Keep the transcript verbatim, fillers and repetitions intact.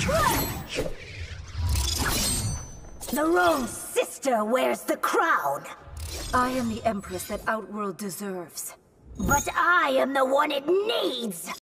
The wrong sister wears the crown. I am the Empress that Outworld deserves. But I am the one it needs!